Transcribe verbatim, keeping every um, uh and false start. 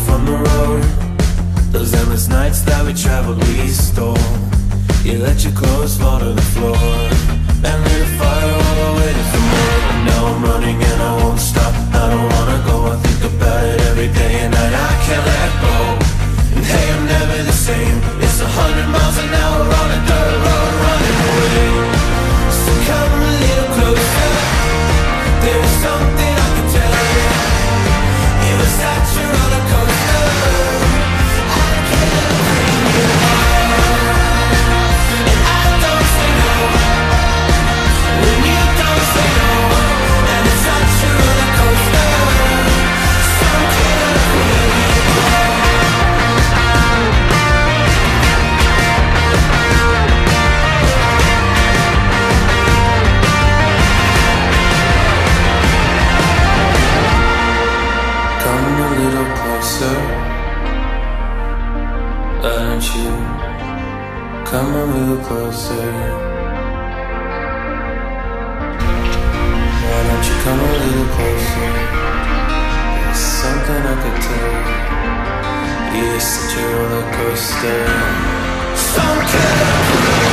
from the road. Those endless nights that we traveled, we stole. You let your clothes fall to the floor and lit a fire while I waited for more. And now I'm running and I won't stop. I don't wanna go, I think about it every day and night. I can't let go. And hey, I'm never the same. It's a hundred miles an hour on a dirt road running away. So come a little closer. There's something I can tell you. It was such a roller coaster. I can't bring you home. And I don't say no when you don't say no. And it's such a roller coaster. Some can't bring you home. Come a little closer, why don't you come a little closer? Why don't you come a little closer? There's something I could tell you. You're such a roller coaster. Some kind of